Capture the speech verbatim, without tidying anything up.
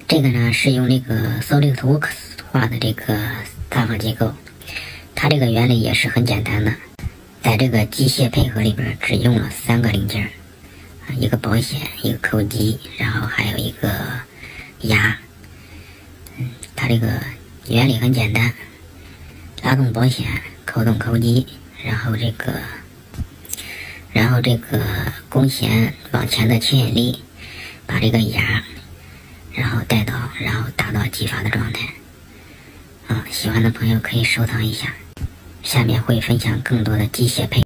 这个呢是用那个 SolidWorks 画的这个塌方结构，它这个原理也是很简单的，在这个机械配合里边只用了三个零件，一个保险，一个扣机，然后还有一个牙。嗯，它这个原理很简单，拉动保险，扣动扣机，然后这个，然后这个弓弦往前的牵引力，把这个牙，然后带到，然后达到激发的状态。啊，喜欢的朋友可以收藏一下，下面会分享更多的机械配。